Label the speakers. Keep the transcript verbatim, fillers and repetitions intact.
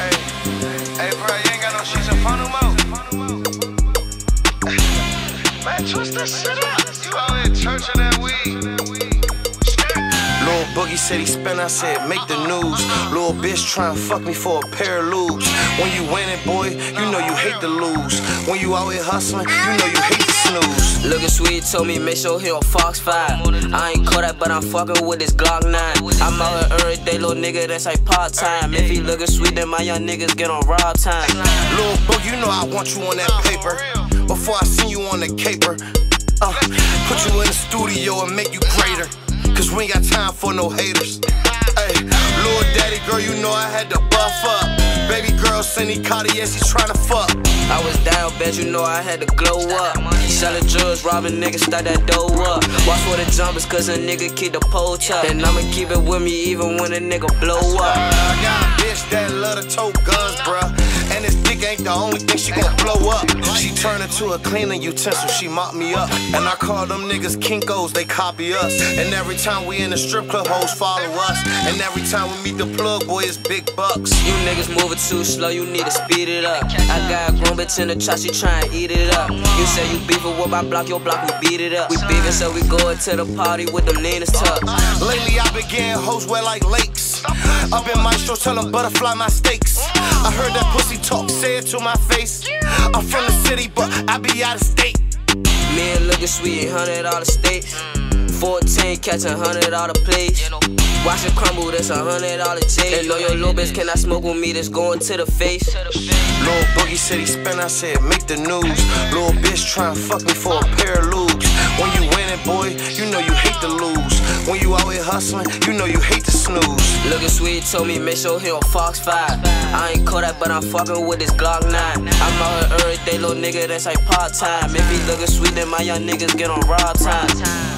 Speaker 1: Hey, hey, bro, you ain't got no sheets in front no more. Man, twist that shit up. You out here churching that weed.
Speaker 2: Lil Boogie said he spent, I said make the news. Lil bitch tryna fuck me for a pair of lubes. When you winning, boy, you know you hate to lose. When you out here hustling, you know you hate to snooze.
Speaker 3: Looking sweet told me make sure he on Fox five. I ain't caught that, but I'm fucking with this Glock nine. I'm out here every day, little nigga, that's like part time. If he looking sweet, then my young niggas get on rob time.
Speaker 2: Lil Boog, you know I want you on that paper. Before I send you on the caper, uh, put you in the studio and make you greater. Cause we ain't got time for no haters. Hey, Lil Daddy girl, you know I had to buff up. Baby girl, Cindy Cartiers, he's tryna fuck.
Speaker 3: I was down bad, you know I had to glow up. Selling drugs, robbing niggas, start that dough up. Watch for the jumpers, cause a nigga keep the pole tuck. And I'ma keep it with me even when a nigga blow up.
Speaker 2: I got a bitch that love to tote guns, bruh. And this dick ain't the only thing she gon' blow up. She turn into a cleaning utensil, she mop me up. And I call them niggas Kinkos, they copy us. And every time we in the strip club, hoes follow us. And every time we meet the plug, boy, it's big bucks.
Speaker 3: You niggas moving too slow, you need to speed it up. I got a grown bitch in the trap, she tryna eat it up. You say you beefin' with my block, your block, we beat it up. We beefin', so we goin' to the party with them Ninas tucked.
Speaker 2: Lately I been getting hoes wet like lakes. Up in my show, tell them butterfly my steaks. I heard that pussy talk, say it to my face. I'm from the city, but I be out of state.
Speaker 3: Me and looking sweet, hundred dollar steaks. Fourteen catch a hundred dollar plates. Watch it crumble, that's a hundred dollar chase. And know your little bitch cannot smoke with me, that's going to the face.
Speaker 2: Lil Boogie said he spent, I said make the news. Lil bitch tryna fuck me for a pair of lubes. When you winning, boy, you know you hate to lose. When you out here hustling, you know you hate to snooze.
Speaker 3: Looking sweet told me make sure he on Fox five. I ain't caught that, but I'm fucking with this Glock nine. I'm out here every day, little nigga, that's like part time. If he looking sweet, then my young niggas get on rob time.